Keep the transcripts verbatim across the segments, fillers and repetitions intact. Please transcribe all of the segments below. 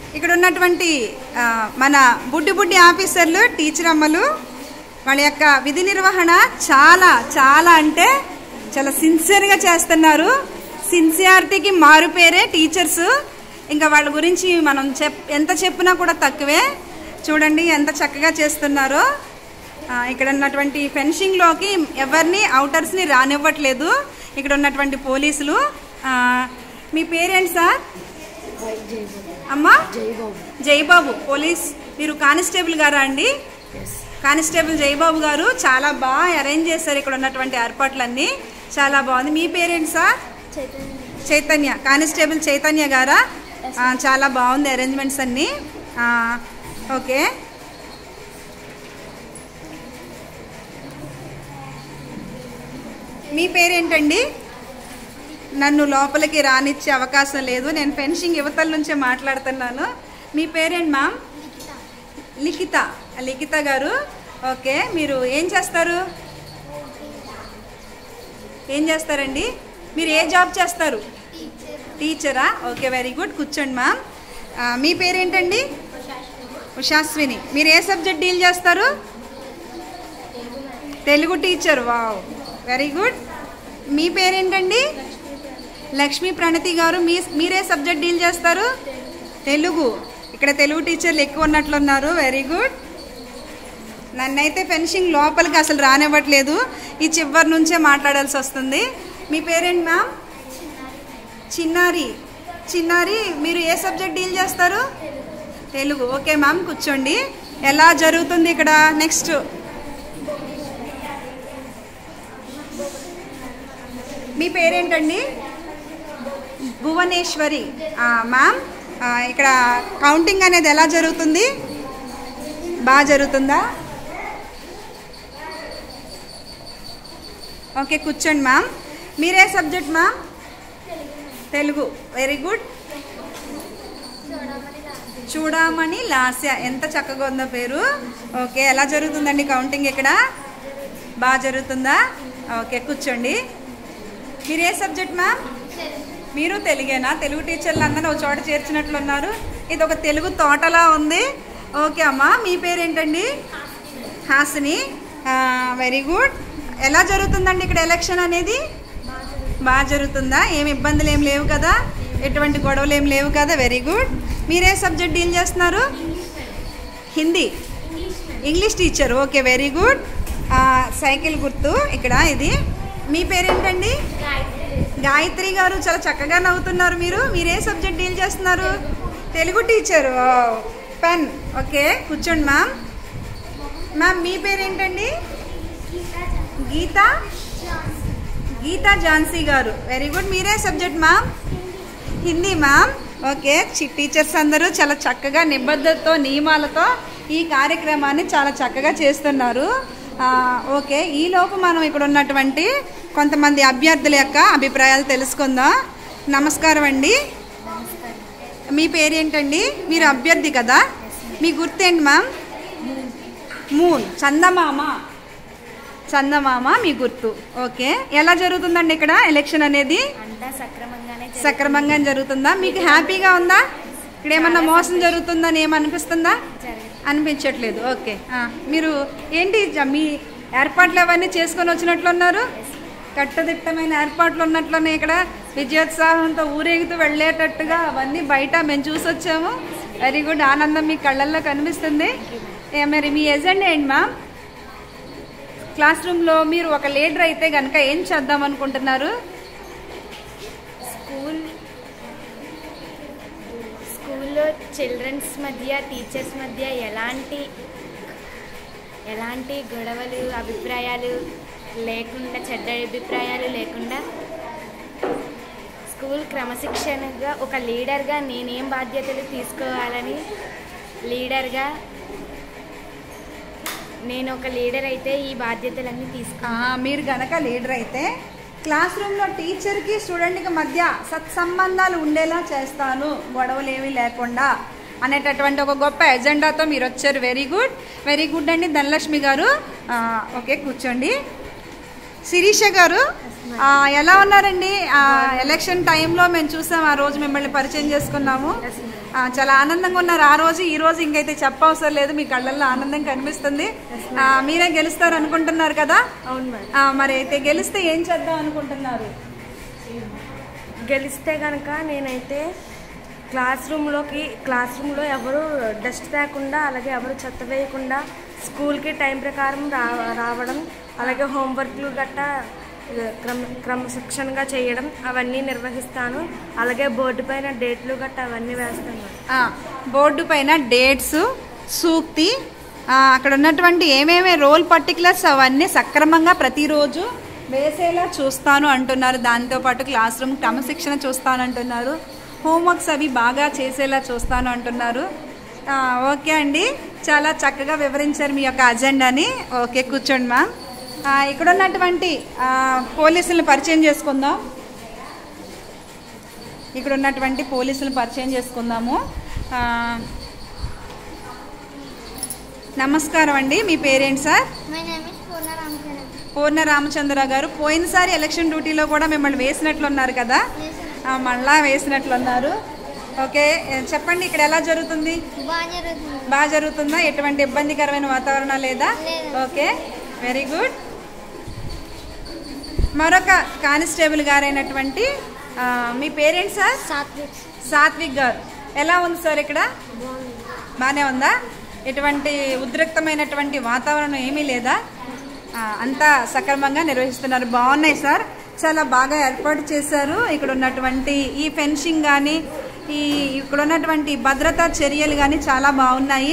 ఇక్కడ ఉన్నటువంటి మన బుడ్డి బుడ్డి ఆఫీసర్లు, టీచర్ అమ్మలు వాళ్ళ యొక్క విధి నిర్వహణ చాలా చాలా అంటే చాలా సిన్సియర్గా చేస్తున్నారు. సిన్సియారిటీకి మారుపేరే టీచర్స్. ఇంకా వాళ్ళ గురించి మనం చెప్ ఎంత చెప్పినా కూడా తక్కువే. చూడండి ఎంత చక్కగా చేస్తున్నారో. ఇక్కడ ఉన్నటువంటి ఫెన్సింగ్లోకి ఎవరిని అవుటర్స్ని రానివ్వట్లేదు ఇక్కడ ఉన్నటువంటి పోలీసులు. మీ పేరేంటి సార్? అమ్మా జయబాబు. పోలీస్ మీరు కానిస్టేబుల్ గారా అండి? కానిస్టేబుల్ జయబాబు గారు చాలా బాగా అరేంజ్ చేశారు ఇక్కడ ఉన్నటువంటి ఏర్పాట్లన్నీ. చాలా బాగుంది. మీ పేరేంటి సార్? చైతన్య. కానిస్టేబుల్ చైతన్య గారా? చాలా బాగుంది అరేంజ్మెంట్స్ అన్నీ. ఓకే, మీ పేరేంటండి? నన్ను లోపలికి రానిచ్చే అవకాశం లేదు, నేను ఫెన్సింగ్ యువతల నుంచే మాట్లాడుతున్నాను. మీ పేరేంటి మ్యామ్? లిఖిత. లిఖిత గారు. ఓకే, మీరు ఏం చేస్తారు? ఏం చేస్తారండి మీరు? ఏ జాబ్ చేస్తారు? టీచరా? Okay, very good. కూర్చోండి మ్యామ్. మీ పేరేంటండి? ఉషాశ్విని. మీరు ఏ సబ్జెక్ట్ డీల్ చేస్తారు? Telugu teacher. Wow, very good. మీ పేరేంటండి? లక్ష్మీ ప్రణతి గారు. మీ మీరే సబ్జెక్ట్ డీల్ చేస్తారు? తెలుగు. ఇక్కడ తెలుగు టీచర్లు ఎక్కువ ఉన్నట్లున్నారు. Very good. నన్నైతే ఫెన్సింగ్ లోపలికి అసలు రానివ్వట్లేదు, ఈ చివరి నుంచే మాట్లాడాల్సి వస్తుంది. మీ పేరేంటి మ్యామ్? చిన్నారి. చిన్నారి, మీరు ఏ సబ్జెక్ట్ డీల్ చేస్తారు? తెలుగు. ఓకే మ్యామ్, కూర్చోండి. ఎలా జరుగుతుంది ఇక్కడ? నెక్స్ట్ మీ పేరేంటండి? భువనేశ్వరి. మ్యామ్, ఇక్కడ కౌంటింగ్ అనేది ఎలా జరుగుతుంది? బాగా జరుగుతుందా? ఓకే, కూర్చోండి మ్యామ్. మీరే subject ma'am? Telugu. Very good. చూడమని లాస్య. ఎంత చక్కగా ఉందో పేరు. ఓకే, ఎలా జరుగుతుందండి కౌంటింగ్ ఇక్కడ? బాగా జరుగుతుందా? ఓకే, కూర్చోండి. మీరు ఏ సబ్జెక్ట్ మ్యామ్? మీరు తెలుగేనా? తెలుగు టీచర్లు అందరూ ఒక చోట చేర్చినట్లున్నారు. ఇది ఒక తెలుగు తోటలా ఉంది. ఓకే అమ్మా, మీ పేరేంటండి? హాసిని. Very good. ఎలా జరుగుతుందండి ఇక్కడ ఎలక్షన్ అనేది? బాగా జరుగుతుందా? ఏమి ఇబ్బందులు ఏం లేవు కదా? ఎటువంటి గొడవలు ఏం లేవు కదా? Very good. మీరే సబ్జెక్ట్ డీల్ చేస్తున్నారు? Hindi. English teacher. Okay, very good. Cycle గుర్తు ఇక్కడ ఇది. మీ పేరేంటండి? గాయత్రి గారు. చాలా చక్కగా నవ్వుతున్నారు మీరు. మీరే సబ్జెక్ట్ డీల్ చేస్తున్నారు? తెలుగు టీచర్. పెన్. ఓకే, కూర్చోండి మ్యామ్. మ్యామ్, మీ పేరేంటండి? గీతా. గీతా ఝాన్సీ గారు. Very good. మీరే subject ma'am? Hindi ma'am. Okay, teachers అందరూ చాలా చక్కగా నిబద్ధతతో నియమాలతో ఈ కార్యక్రమాన్ని చాలా చక్కగా చేస్తున్నారు. ఓకే, ఈలోపు మనం ఇక్కడ ఉన్నటువంటి కొంతమంది అభ్యర్థుల యొక్క అభిప్రాయాలు తెలుసుకుందాం. నమస్కారం అండి. మీ పేరేంటండి? మీరు అభ్యర్థి కదా? మీ గుర్తేంటి మ్యామ్? మూన్. చందమామ. చందమామ మీ గుర్తు. ఓకే, ఎలా జరుగుతుందండి ఇక్కడ ఎలక్షన్ అనేది? సక్రమంగా జరుగుతుందా? మీకు హ్యాపీగా ఉందా? ఇక్కడ ఏమన్నా మోసం జరుగుతుందని ఏమనిపిస్తుందా? అనిపించట్లేదు. ఓకే, మీరు ఏంటి మీ ఏర్పాట్లు అవన్నీ చేసుకొని వచ్చినట్లున్నారు? కట్టుదిట్టమైన ఏర్పాట్లు ఉన్నట్లున్నాయి. ఇక్కడ విజయోత్సాహంతో ఊరేగుతూ వెళ్ళేటట్టుగా అవన్నీ బయట మేము చూసి వచ్చాము. Very good. ఆనందం మీ కళ్ళల్లో కనిపిస్తుంది. మరి మీ ఎజెండా ఏంటి మ్యామ్? క్లాస్ రూమ్లో మీరు ఒక లీడర్ అయితే కనుక ఏం చేద్దాం అనుకుంటున్నారు? స్కూల్ స్కూల్లో చిల్డ్రన్స్ మధ్య టీచర్స్ మధ్య ఎలాంటి ఎలాంటి గొడవలు అభిప్రాయాలు లేకుండా, చెడ్డ అభిప్రాయాలు లేకుండా స్కూల్ క్రమశిక్షణగా ఒక లీడర్గా నేనేం బాధ్యతలు తీసుకోవాలని, లీడర్గా నేను ఒక లీడర్ అయితే ఈ బాధ్యతలన్నీ తీసుకో. మీరు గనక లీడర్ అయితే క్లాస్ రూమ్లో టీచర్కి స్టూడెంట్కి మధ్య సత్సంబంధాలు ఉండేలా చేస్తాను, గొడవలు ఏమీ లేకుండా అనేటటువంటి ఒక గొప్ప ఎజెండాతో మీరు వచ్చారు. వెరీ గుడ్, వెరీ గుడ్ అండి ధనలక్ష్మి గారు. ఓకే, కూర్చోండి. శిరీష గారు ఆ, ఎలా ఉన్నారండి? ఆ, ఎలక్షన్ టైంలో మేము చూసాం, ఆ రోజు మిమ్మల్ని పరిచయం చేసుకున్నాము. ఆ, చాలా ఆనందంగా ఉన్నారు ఆ రోజు. ఈ రోజు ఇంకైతే చెప్పవసరం లేదు, మీ కళ్ళల్లో ఆనందం కనిపిస్తుంది. ఆ, మీరే గెలుస్తారు అనుకుంటున్నారు కదా? అవును మేడం. ఆ, మరి అయితే గెలిస్తే ఏం చేద్దాం అనుకుంటున్నారు? గెలిస్తే కనుక నేనైతే క్లాస్ రూమ్లోకి క్లాస్ రూమ్లో ఎవరు డస్ట్ తేకుండా, అలాగే ఎవరు చెత్త వేయకుండా, స్కూల్కి టైం ప్రకారం రా రావడం, అలాగే హోంవర్క్లు గట్టా క్రమ క్రమశిక్షణగా చేయడం అవన్నీ నిర్వహిస్తాను. అలాగే బోర్డు పైన డేట్లు గట్టా అవన్నీ వేస్తాను. ఆ, బోర్డు పైన డేట్స్, సూక్తి, ఆ, అక్కడ ఉన్నటువంటి ఏమేమి రోల్ పర్టికులర్స్ అవన్నీ సక్రమంగా ప్రతిరోజు వేసేలా చూస్తాను అంటున్నారు. దాంతోపాటు క్లాస్ రూమ్ క్రమశిక్షణ చూస్తాను అంటున్నారు. హోంవర్క్స్ అవి బాగా చేసేలా చూస్తాను అంటున్నారు. ఆ, ఓకే అండి, చాలా చక్కగా వివరించారు మీ యొక్క అజెండాని. ఓకే, కూర్చోండి మ్యామ్. ఇక్కడ ఉన్నటువంటి పోలీసులను పరిచయం చేసుకుందాం. ఇక్కడ ఉన్నటువంటి పోలీసులను పరిచయం చేసుకుందాము. ఆ, నమస్కారం అండి, మీ పేరేంటి సార్? పూర్ణ రామచంద్ర గారు, పోయినసారి ఎలక్షన్ డ్యూటీలో కూడా మిమ్మల్ని వేసినట్లున్నారు కదా? ఆ, మళ్ళా వేసినట్లున్నారు. ఓకే, చెప్పండి, ఇక్కడ ఎలా జరుగుతుంది? బాగా జరుగుతుందా? ఎటువంటి ఇబ్బందికరమైన వాతావరణం లేదా? Okay, very good. మరొక కానిస్టేబుల్ గారైనటువంటి మీ పేరెంట్స్ సార్? సాత్విక్. సాత్విక్ గారు, ఎలా ఉంది సార్ ఇక్కడ? బాగానే ఉందా? ఎటువంటి ఉద్రిక్తమైనటువంటి వాతావరణం ఏమీ లేదా? అంతా సక్రమంగా నిర్వహిస్తున్నారు. బాగున్నాయి సార్, చాలా బాగా ఏర్పాటు చేశారు. ఇక్కడ ఉన్నటువంటి ఈ ఫెన్సింగ్ కానీ, ఈ ఇక్కడ ఉన్నటువంటి భద్రతా చర్యలు కానీ చాలా బాగున్నాయి.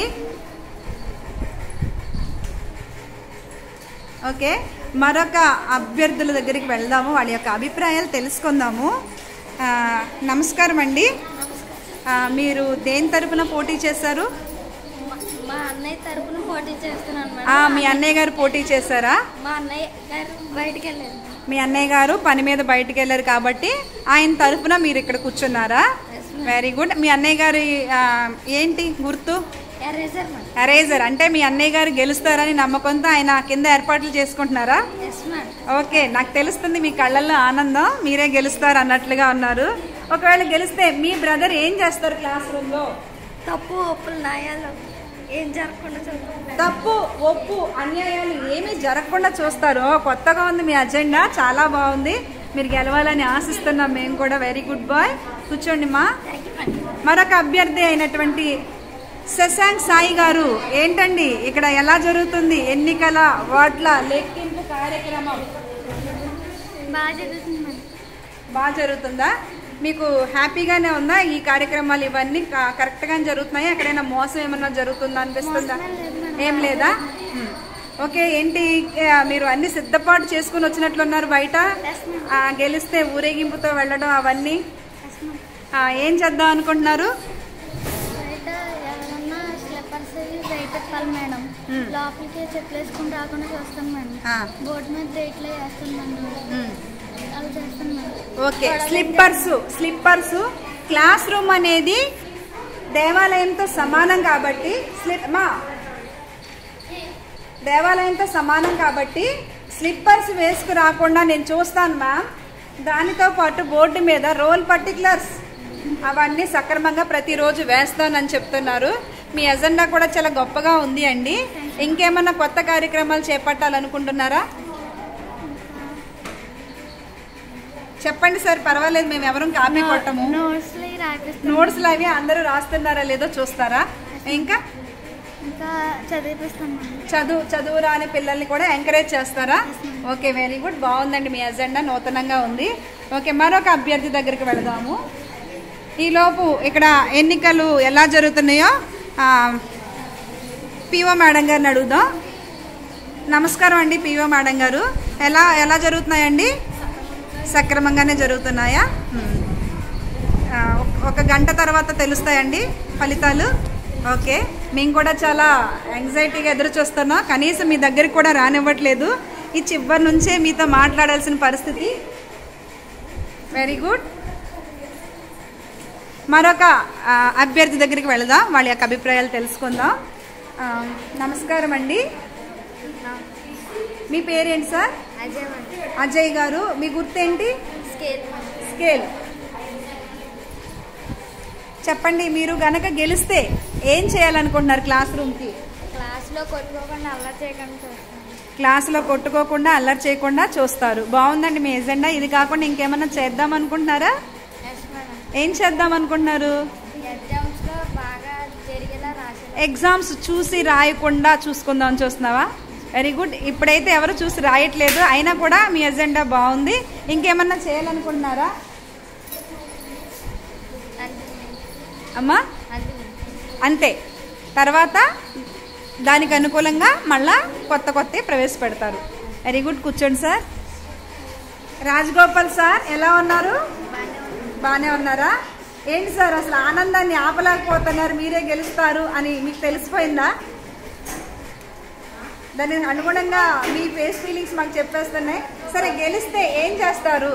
ఓకే, మరొక అభ్యర్థుల దగ్గరికి వెళ్దాము, వాళ్ళ యొక్క అభిప్రాయాలు తెలుసుకుందాము. నమస్కారం అండి, మీరు దేని తరపున పోటీ చేశారు? మా అన్నయ్య తరపున పోటీ చేస్తున్నాను. మీ అన్నయ్య గారు పోటీ చేశారా? మా అన్నయ్య గారు బయటికి వెళ్ళారు. మీ అన్నయ్య గారు పని మీద బయటికి వెళ్ళారు కాబట్టి ఆయన తరపున మీరు ఇక్కడ కూర్చున్నారా? Very good. మీ అన్నయ్య గారి ఏంటి గుర్తు? ఎరేజర్. అంటే మీ అన్నయ్య గారు గెలుస్తారని నమ్మకంతో ఆయన కింద ఏర్పాట్లు చేసుకుంటున్నారా? ఓకే, నాకు తెలుస్తుంది మీ కళ్ళల్లో ఆనందం, మీరే గెలుస్తారు అన్నట్లుగా ఉన్నారు. ఒకవేళ గెలిస్తే మీ బ్రదర్ ఏం చేస్తారు క్లాస్ రూమ్ లో? తప్పు ఒప్పులు న్యాయాలు ఏం జరగకుండా చూస్తారు. తప్పు ఒప్పు అన్యాయాలు ఏమీ జరగకుండా చూస్తారు. కొత్తగా ఉంది మీ అజెండా, చాలా బాగుంది. మీరు గెలవాలని ఆశిస్తున్నాం మేము కూడా. Very good boy. కూర్చోండి మా. మరొక అభ్యర్థి అయినటువంటి శశాంక్ సాయి గారు, ఏంటండి ఇక్కడ ఎలా జరుగుతుంది ఎన్నికల ఓట్ల లెక్కింపు కార్యక్రమం? బాగా జరుగుతుందా? మీకు హ్యాపీగానే ఉందా? ఈ కార్యక్రమాలు ఇవన్నీ కరెక్ట్గా జరుగుతున్నాయి? ఎక్కడైనా మోసం ఏమన్నా జరుగుతుందా అనిపిస్తుందా? ఏం లేదా? ఓకే, ఏంటి మీరు అన్ని సిద్ధపాటు చేసుకుని వచ్చినట్లున్నారు బయట? గెలిస్తే ఊరేగింపుతో వెళ్ళడం అవన్నీ ఏం చేద్దాం అనుకుంటున్నారు? మేడం లోపలికి చెట్లు వేసుకుని రాకుండా చూస్తాం మేడం. బోర్డు మీద డేట్లు వేస్తాం madam. Okay, slippers slippers class room అనేది దేవాలయంతో సమానం కాబట్టి స్లిప్ మా దేవాలయంతో సమానం కాబట్టి స్లిప్పర్స్ వేసుకు రాకుండా నేను చూస్తాను మ్యామ్. దానితో పాటు బోర్డు మీద రోల్ పర్టికులర్స్ అవన్నీ సక్రమంగా ప్రతిరోజు వేస్తానని చెప్తున్నారు. మీ ఎజెండా కూడా చాలా గొప్పగా ఉంది అండి. ఇంకేమన్నా కొత్త కార్యక్రమాలు చేపట్టాలనుకుంటున్నారా? చెప్పండి సార్, పర్వాలేదు, మేము ఎవరు కాపీ కొట్టము. నోట్స్లు అవి అందరూ రాస్తున్నారా లేదో చూస్తారా? ఇంకా చదువు చదువు రాని పిల్లల్ని కూడా ఎంకరేజ్ చేస్తారా? ఓకే, వెరీ గుడ్, బాగుందండి మీ ఎజెండా, నూతనంగా ఉంది. ఓకే, మరొక అభ్యర్థి దగ్గరికి వెళదాము. ఈలోపు ఇక్కడ ఎన్నికలు ఎలా జరుగుతున్నాయో పిఓ మేడం గారిని అడుగుదాం. నమస్కారం అండి పిఓ మేడం గారు, ఎలా ఎలా జరుగుతున్నాయండి? సక్రమంగానే జరుగుతున్నాయా? ఒక గంట తర్వాత తెలుస్తాయండి ఫలితాలు. ఓకే, మేము కూడా చాలా యాంగ్జైటీగా ఎదురు చూస్తున్నాం. కనీసం మీ దగ్గరికి కూడా రానివ్వట్లేదు. ఈ చివరి నుంచే మీతో మాట్లాడాల్సిన పరిస్థితి. Very good. మరొక అభ్యర్థి దగ్గరికి వెళదాం, వాళ్ళ యొక్క అభిప్రాయాలు తెలుసుకుందాం. నమస్కారం అండి, మీ పేరేంటి సార్? అజయ్ గారు. మీ గుర్తేంటి? స్కేల్. స్కేల్. చెప్పండి, మీరు గనక గెలిస్తే ఏం చేయాలనుకుంటున్నారు క్లాస్ రూమ్కి? క్లాస్లో కొట్టుకోకుండా అల్లరి చేయకుండా క్లాసులో కొట్టుకోకుండా అల్లరి చేయకుండా చూస్తారు. బాగుందండి మీ ఎజెండా. ఇది కాకుండా ఇంకేమన్నా చేద్దాం అనుకుంటున్నారా? ఏం చేద్దాం అనుకుంటున్నారు? ఎగ్జామ్స్ చూసి రాయకుండా చూసుకుందాం చూస్తున్నావా? Very good. ఇప్పుడైతే ఎవరు చూసి రాయట్లేదు, అయినా కూడా మీ ఎజెండా బాగుంది. ఇంకేమన్నా చేయాలనుకుంటున్నారా అమ్మా? అంతే. తర్వాత దానికి అనుకూలంగా మళ్ళా కొత్త కొత్త ప్రవేశపెడతారు. Very good. కూర్చోండి సార్. రాజగోపాల్ సార్ ఎలా ఉన్నారు? బాగానే ఉన్నారా? ఏంటి సార్ అసలు ఆనందాన్ని ఆపలేకపోతున్నారు, మీరే గెలుస్తారు అని మీకు తెలిసిపోయిందా? దానికి అనుగుణంగా మీ ఫేస్ ఫీలింగ్స్ మాకు చెప్పేస్తున్నాయి. సరే, గెలిస్తే ఏం చేస్తారు?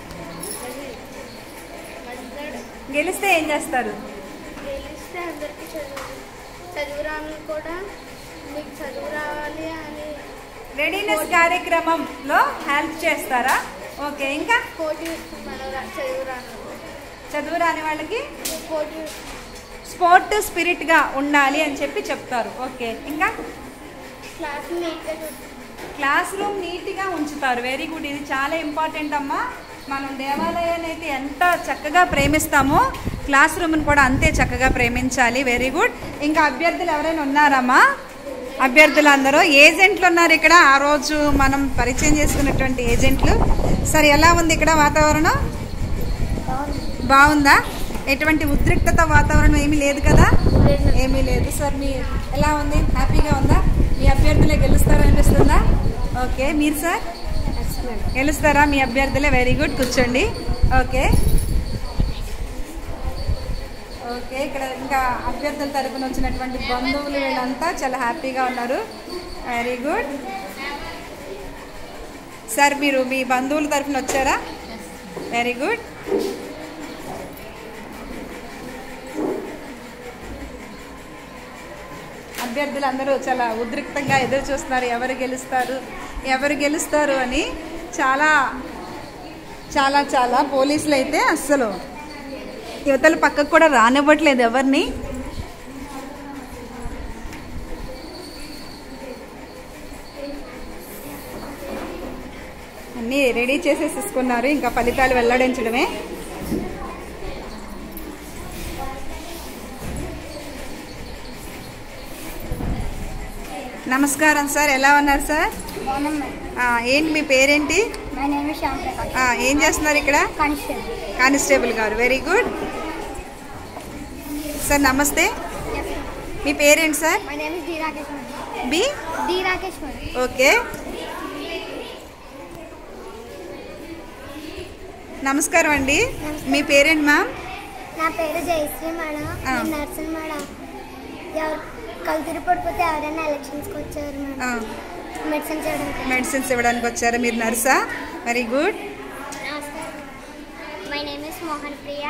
గెలిస్తే ఏం చేస్తారు? గెలిస్తే అందరికీ చదువు చదువు రాని కూడా మీకు చదువు రావాలి అని రెడీనెస్ కార్యక్రమంలో హెల్ప్ చేస్తారా? ఓకే. ఇంకా పోటీ ఇస్తున్నారు చదువు రాని చదువు రాని వాళ్ళకి పోటీ స్పోర్ట్ స్పిరిట్గా ఉండాలి అని చెప్పి చెప్తారు. ఓకే. ఇంకా క్లాస్ నీట్గా క్లాస్ రూమ్ నీట్గా ఉంచుతారు. Very good. ఇది చాలా ఇంపార్టెంట్ అమ్మా. మనం దేవాలయాన్ని అయితే ఎంత చక్కగా ప్రేమిస్తామో క్లాస్ రూమ్ని కూడా అంతే చక్కగా ప్రేమించాలి. Very good. ఇంకా అభ్యర్థులు ఎవరైనా ఉన్నారమ్మా? అభ్యర్థులు అందరూ ఏజెంట్లు ఉన్నారు ఇక్కడ. ఆ రోజు మనం పరిచయం చేసుకున్నటువంటి ఏజెంట్లు. సరే, ఎలా ఉంది ఇక్కడ వాతావరణం? బాగుందా? ఎటువంటి ఉద్రిక్తత వాతావరణం ఏమీ లేదు కదా? ఏమీ లేదు. సార్ మీ ఎలా ఉంది? హ్యాపీగా ఉందా? మీ అభ్యర్థులే గెలుస్తారనిపిస్తుందా? ఓకే. మీరు సార్ గెలుస్తారా? మీ అభ్యర్థులే. Very good. కూర్చోండి. ఓకే. ఓకే. ఇక్కడ ఇంకా అభ్యర్థుల తరపున వచ్చినటువంటి బంధువులు వీళ్ళంతా చాలా హ్యాపీగా ఉన్నారు. Very good. సార్ మీరు మీ బంధువుల తరపున వచ్చారా? Very good. అభ్యర్థులు అందరూ చాలా ఉద్రిక్తంగా ఎదురు చూస్తున్నారు, ఎవరు గెలుస్తారు ఎవరు గెలుస్తారు అని. చాలా చాలా చాలా పోలీసులు అయితే అస్సలు యువతల పక్కకు కూడా రానివ్వట్లేదు ఎవరిని. అన్నీ రెడీ చేసేసుకున్నారు, ఇంకా ఫలితాలు వెల్లడించడమే. నమస్కారం సార్, ఎలా ఉన్నారు సార్? ఏంటి మీ పేరేంటి? ఏం చేస్తున్నారు ఇక్కడ? కానిస్టేబుల్ గారు. Very good sir. నమస్తే, మీ పేరేంటి సార్? B okay. నమస్కారం అండి, మీ పేరేంటి మ్యామ్? నా పేరు జయశ్రీ మేడం. Nursing madam. ఎవరు కళ్ళు పడిపోతే ఎవరైనా ఎలక్షన్స్కి వచ్చారు మేడం, మెడిసిన్స్ ఇవ్వడానికి మెడిసిన్స్ ఇవ్వడానికి వచ్చారు. మీరు నర్సా? Very good. My name is Mohan Priya,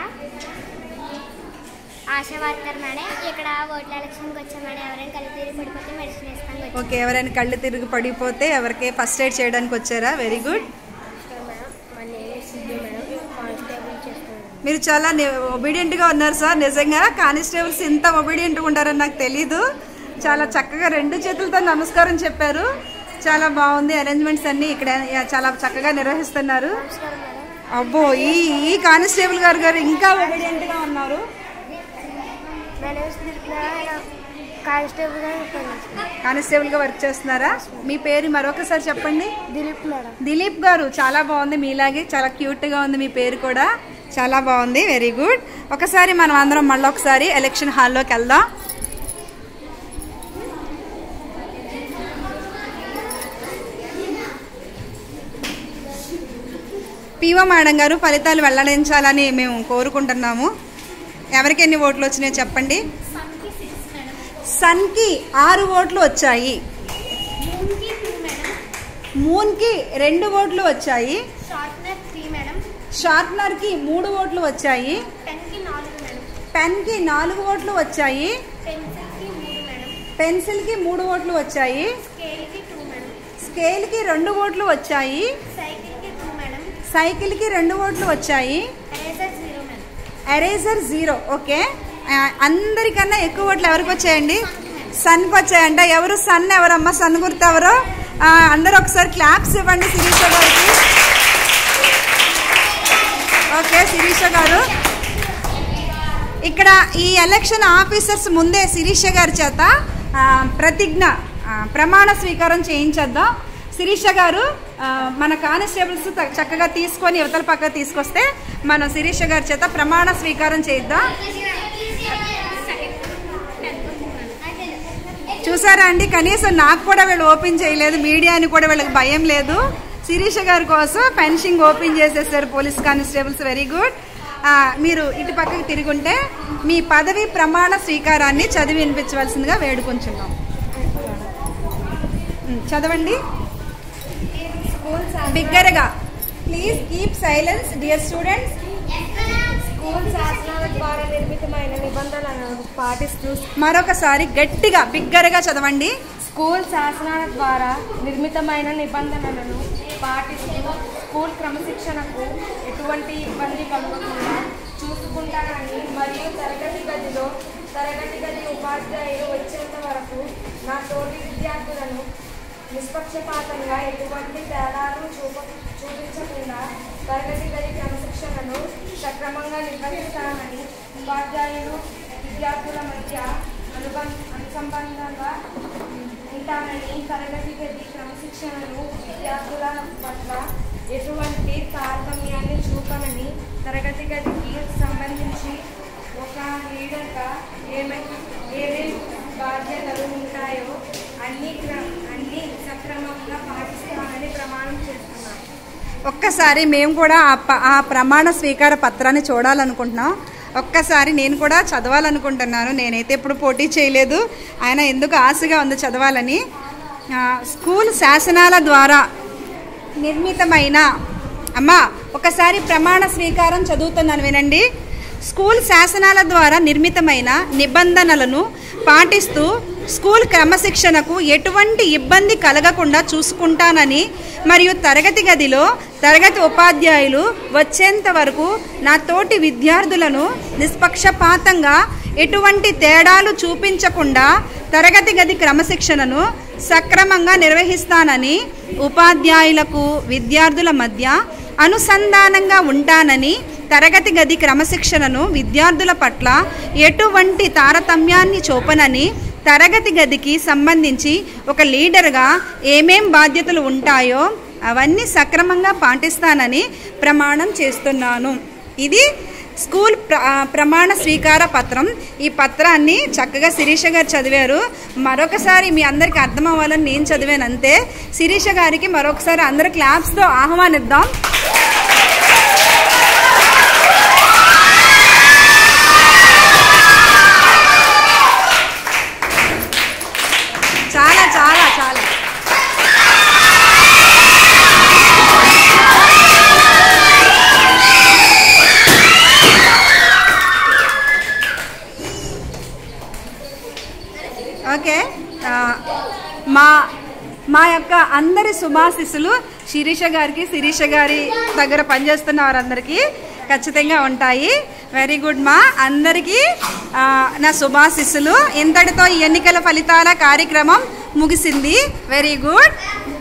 ASHA worker madam. ఇక్కడ ఓట్ల ఎలక్షన్కి వచ్చాం మేడం. ఎవరైనా కళ్ళు తిరిగి పడిపోతే మెడిసిన్ ఇస్తాను. ఓకే. ఎవరైనా కళ్ళు తిరిగి పడిపోతే ఎవరికి ఫస్ట్ ఎయిడ్ చేయడానికి వచ్చారా? Very good. మీరు చాలా ఒబీడియంట్గా ఉన్నారు సార్. నిజంగా కానిస్టేబుల్స్ ఇంత ఒబీడియంట్గా ఉంటారని నాకు తెలీదు. చాలా చక్కగా రెండు చేతులతో నమస్కారం చెప్పారు. చాలా బాగుంది. అరేంజ్మెంట్స్ అన్నీ ఇక్కడ చాలా చక్కగా నిర్వహిస్తున్నారు. అబ్బో, ఈ ఈ కానిస్టేబుల్ గారు గారు ఇంకా ఒబీడియంట్గా ఉన్నారు. కానిస్టేబుల్గా వర్క్ చేస్తున్నారా? మీ పేరు మరొకసారి చెప్పండి. దిలీప్ మేడం. దిలీప్ గారు, చాలా బాగుంది. మీలాగే చాలా క్యూట్గా ఉంది మీ పేరు కూడా, చాలా బాగుంది. Very good. ఒకసారి మనం అందరం మళ్ళీ ఒకసారి ఎలక్షన్ హాల్లోకి వెళ్దాం. పీఓ మేడం గారు, ఫలితాలు వెల్లడించాలని మేము కోరుకుంటున్నాము. ఎవరికి ఎన్ని ఓట్లు వచ్చినాయో చెప్పండి. సన్కి ఆరు ఓట్లు వచ్చాయి, మూన్కి రెండు ఓట్లు వచ్చాయి, షార్ప్నర్కి మూడు ఓట్లు వచ్చాయి, పెన్కి నాలుగు ఓట్లు వచ్చాయి, పెన్సిల్కి మూడు ఓట్లు వచ్చాయి, స్కేల్కి రెండు ఓట్లు వచ్చాయి, సైకిల్కి టూ మేడం. సైకిల్కి రెండు ఓట్లు వచ్చాయి, eraser zero madam. Eraser zero. Okay, అందరికన్నా ఎక్కువ ఓట్లు ఎవరికి వచ్చాయండి? సన్కి వచ్చాయంట. ఎవరు సన్? ఎవరమ్మా సన్ గుర్తు ఎవరు? అందరూ ఒకసారి క్లాప్స్ ఇవ్వండి శిరీష గారికి. ఓకే శిరీష గారు, ఇక్కడ ఈ ఎలక్షన్ ఆఫీసర్స్ ముందే శిరీష గారి చేత ప్రతిజ్ఞ ప్రమాణ స్వీకారం చేయించేద్దాం. శిరీష గారు మన కానిస్టేబుల్స్ చక్కగా తీసుకొని యువతల పక్క తీసుకొస్తే మనం శిరీష గారి చేత ప్రమాణ స్వీకారం చేద్దాం. చూసారా అండి, కనీసం నాకు కూడా వీళ్ళు ఓపెన్ చేయలేదు, మీడియాని కూడా వీళ్ళకి భయం లేదు. శిరీష గారి కోసం ఫెన్సింగ్ ఓపెన్ చేసేసారు పోలీస్ కానిస్టేబుల్స్. Very good. మీరు ఇటు పక్కకి తిరుగుంటే మీ పదవి ప్రమాణ స్వీకారాన్ని చదివి వినిపించవలసిందిగా వేడుకుంటున్నాం. చదవండి బిగ్గరగా. Please keep silence dear students. School శాసనాల ద్వారా నిర్మితమైన నిబంధనలను పాటిస్తూ, మరొకసారి గట్టిగా బిగ్గరగా చదవండి. స్కూల్ శాసనాల ద్వారా నిర్మితమైన నిబంధనలను పాటిస్తూ స్కూల్ క్రమశిక్షణకు ఎటువంటి ఇబ్బంది కలగకుండా చూసుకుంటానని మరియు తరగతి గదిలో తరగతి గది ఉపాధ్యాయులు వచ్చేంత వరకు నా తోటి విద్యార్థులను నిష్పక్షపాతంగా ఎటువంటి తేడాలు చూప చూపించకుండా తరగతి గది క్రమశిక్షణను సక్రమంగా నిర్వహిస్తానని, ఉపాధ్యాయులు విద్యార్థుల మధ్య అనుబం అనుసంబంధంగా ఉంటానని, తరగతి గది క్రమశిక్షణను విద్యార్థుల పట్ల ఎటువంటి తారతమ్యాన్ని చూపనని, తరగతి గదికి సంబంధించి ఒక లీడర్గా ఏమైనా ఏమేమి బాధ్యతలు ఉంటాయో అన్ని అన్ని సక్రమంగా పాటిస్తానని ప్రమాణం చేస్తున్నాను. ఒక్కసారి మేము కూడా ఆ ప్రమాణ స్వీకార పత్రాన్ని చూడాలనుకుంటున్నాం. ఒక్కసారి నేను కూడా చదవాలనుకుంటున్నాను. నేనైతే ఇప్పుడు పోటీ చేయలేదు, ఆయన ఎందుకు ఆశగా ఉంది చదవాలని. స్కూల్ శాసనాల ద్వారా నిర్మితమైన, అమ్మా ఒకసారి ప్రమాణ స్వీకారం చదువుతున్నాను వినండి. స్కూల్ శాసనాల ద్వారా నిర్మితమైన నిబంధనలను పాటిస్తూ స్కూల్ క్రమశిక్షణకు ఎటువంటి ఇబ్బంది కలగకుండా చూసుకుంటానని మరియు తరగతి గదిలో తరగతి ఉపాధ్యాయులు వచ్చేంత వరకు నా తోటి విద్యార్థులను నిష్పక్షపాతంగా ఎటువంటి తేడాలు చూపించకుండా తరగతి గది క్రమశిక్షణను సక్రమంగా నిర్వహిస్తానని, ఉపాధ్యాయులకు విద్యార్థుల మధ్య అనుసంధానంగా ఉంటానని, తరగతి గది క్రమశిక్షణను విద్యార్థుల పట్ల ఎటువంటి తారతమ్యాన్ని చూపనని, తరగతి గదికి సంబంధించి ఒక లీడర్గా ఏమేం బాధ్యతలు ఉంటాయో అవన్నీ సక్రమంగా పాటిస్తానని ప్రమాణం చేస్తున్నాను. ఇది స్కూల్ ప్ర ప్రమాణ స్వీకార పత్రం. ఈ పత్రాన్ని చక్కగా శిరీష గారు చదివారు. మరొకసారి మీ అందరికీ అర్థం అవ్వాలని నేను చదివాను అంతే. శిరీష గారికి మరొకసారి అందరు క్లాప్స్తో ఆహ్వానిద్దాం. చాలా చాలా చాలా ఓకే. మా మా యొక్క అందరి శుభాశిస్సులు శిరీష గారికి, శిరీష గారి దగ్గర పనిచేస్తున్న వారందరికీ ఖచ్చితంగా ఉంటాయి. వెరీ గుడ్ మా అందరికీ నా శుభాశిస్సులు. ఇంతటితో ఈ ఎన్నికల ఫలితాల కార్యక్రమం ముగిసింది. Very good.